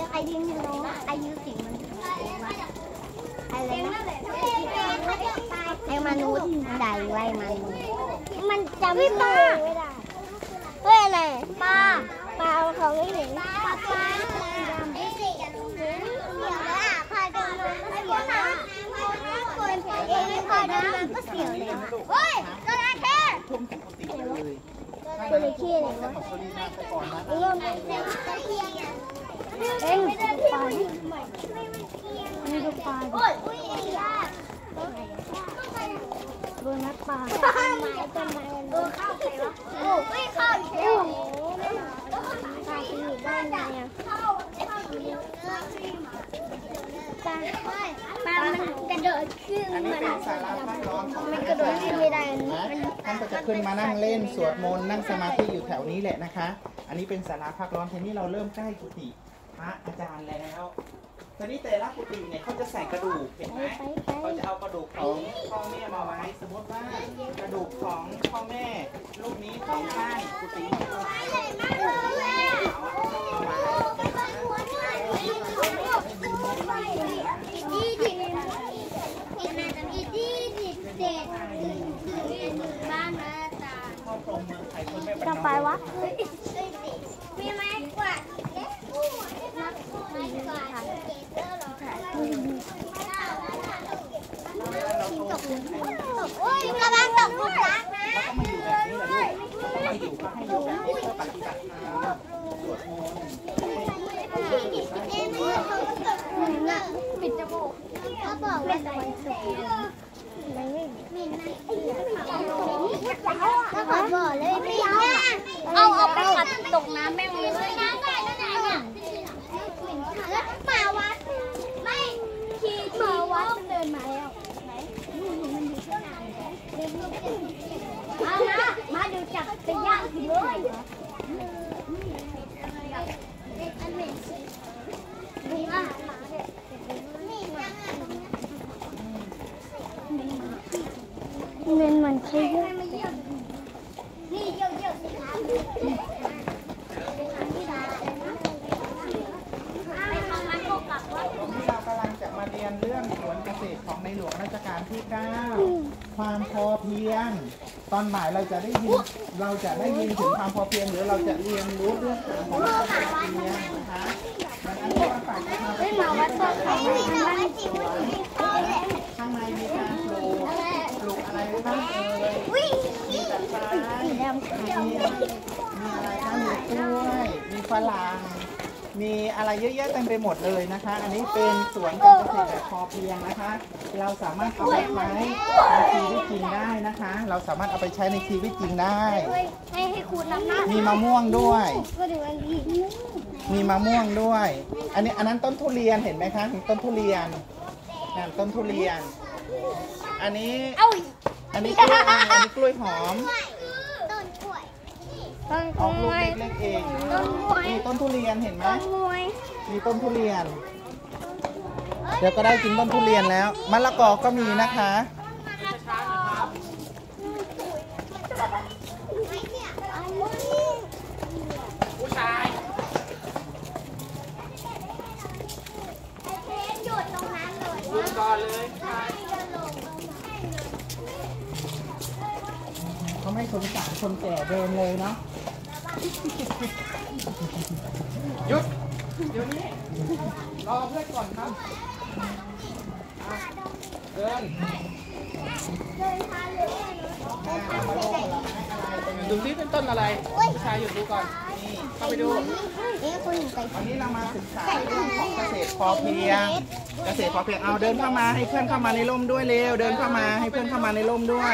ไอดินโนอายุสิมันอะไรนะไอมนุษย์ใดไว้มันจำไม่ได้เฮ้ยอะไรปลาของไม่เห็นปลาไม่เสียเดี๋ยวนะพอเดินลงก็เสียวนะคนเองพอเดินลงก็เสียวเลยเฮ้ยจระเข้ทุ่มถึงกุฏิเลยจระเข้เลยวะเริ่มดูปลานี่ดูปลาดูนักปลาต้นไม้เข้าใครวะไม่เข้าเชียวปลาจะอยู่ได้ไงอ่ะปลามันกระโดดขึ้นมันกระโดดขึ้นไม่ได้ท่านก็จะขึ้นมานั่งเล่นสวดมนต์นั่งสมาธิอยู่แถวนี้แหละนะคะอันนี้เป็นศาลาพักร้อนทีนี้เราเริ่มใกล้กุฏิพระอาจารย์แล้วตอนนี้แต่ละกุฏิเนี่ยเขาจะใส่กระดูกเห็นไหมเขาจะเอากระดูกของพ่อแม่มาไว้สมมติว่ากระดูกของพ่อแม่ลูกนี้ของท่านกุฏิจะไปวะมีไม้กวาดโอ้ยระวังตกลูกรักนะแล้วก็มาอยู่แบบนี้แหละลูกก็ให้อยู่แบบนี้เพื่อปฏิบัติธรรมสวดมนต์ปิดจมูกเขาบอกว่าจะไปสุดถ้าขอบอกเลยไม่ยอมเอาไปขัดตกน้ำแม่งเลยน้ำได้แล้วไหนเนี่ยแล้วมาวัดไม่ขี่มาวัดเดินมาแล้วมาดูจับไปย่างเลยเมนมันใช่ไหมนี่เยอะๆสิครับเรากำลังจะมาเรียนเรื่องสวนเกษตรของในหลวงรัชกาลที่9ความพอเพียงตอนบ่ายเราจะได้ยินถึงความพอเพียงหรือเราจะเรียนรู้เรื่องของความพอเพียงนะคะอันนี้ว่าฝ่ายจะมาวัดต้นข้างในมีการปลูกอะไรบ้างมีตะไคร้มีอะไรบ้างมีกล้วยมีฝรั่งมีอะไรเยอะแยะเต็มไปหมดเลยนะคะอันนี้เป็นสวนเกษตรแบบพอเพียงนะคะเราสามารถเอาไปใช้ในชีวิตจริงได้นะคะเราสามารถเอาไปใช้ในชีวิตจริงได้ให้คุณน้ำหน้ามีมะม่วงด้วยมีมะม่วงด้วยอันนั้นต้นทุเรียนเห็นไหมคะต้นทุเรียนต้นทุเรียนอันนี้กล้วยหอมออกลูกเล็กๆเองมีต้นทุเรียนเห็นไหมมีต้นทุเรียนเดี๋ยวก็ได้กินต้นทุเรียนแล้วมะละกอก็มีนะคะผู้ชายหยุดก่อนเลยเขาไม่สงสารคนแก่เดินเลยเนาะหยุดเดี๋ยวนี้รอเพื่อนก่อนครับเดินดูซิเป็นต้นอะไรผู้ชายหยุดดูก่อนนี่เข้าไปดูวันนี้เรามาศึกษาเรื่องของเกษตรพอเพียงเอาเดินเข้ามาให้เพื่อนเข้ามาในร่มด้วยเร็วเดินเข้ามาให้เพื่อนเข้ามาในร่มด้วย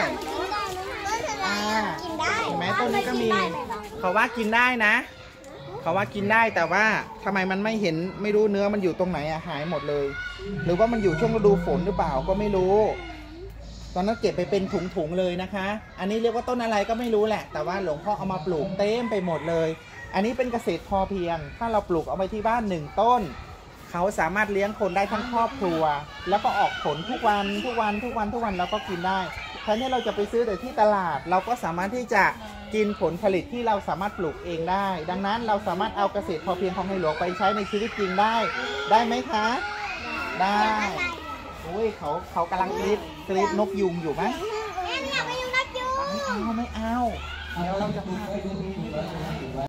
เห็นไหมต้นนี้ก็มีเขาว่ากินได้นะเขาว่ากินได้แต่ว่าทำไมมันไม่เห็นไม่รู้เนื้อมันอยู่ตรงไหนหายหมดเลยหรือว่ามันอยู่ช่วงฤดูฝนหรือเปล่าก็ไม่รู้ตอนนั้นเก็บไปเป็นถุงๆเลยนะคะอันนี้เรียกว่าต้นอะไรก็ไม่รู้แหละแต่ว่าหลวงพ่อเอามาปลูกเต็มไปหมดเลยอันนี้เป็นเกษตรพอเพียงถ้าเราปลูกเอาไว้ที่บ้าน1ต้นเขาสามารถเลี้ยงคนได้ทั้งครอบครัวแล้วก็ออกผลทุกวันแล้วก็กินได้แทนที่เราจะไปซื้อแต่ที่ตลาดเราก็สามารถที่จะเกินผลผลิตที่เราสามารถปลูกเองได้ ดังนั้นเราสามารถเอาเกษตรพอเพียงของในหลวงไปใช้ในชีวิตจริงได้ไหมคะ ได้โอ้ยเขากำลังกรีดนกยุงอยู่ไหมแม่อยากไปอยู่นักยูไม่เอาเดี๋ยวเราจะพาไปดู